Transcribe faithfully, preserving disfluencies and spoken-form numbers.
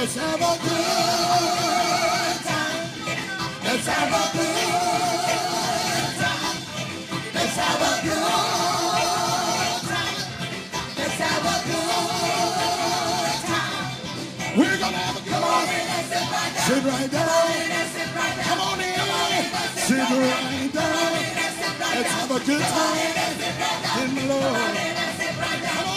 Let's have a good time. Let's have a good time. Let's have a good time. Let's have a good time. We're gonna have a good time. Sit right down. Come on in. Sit right down. Let's have a good time in the Lord. Come on.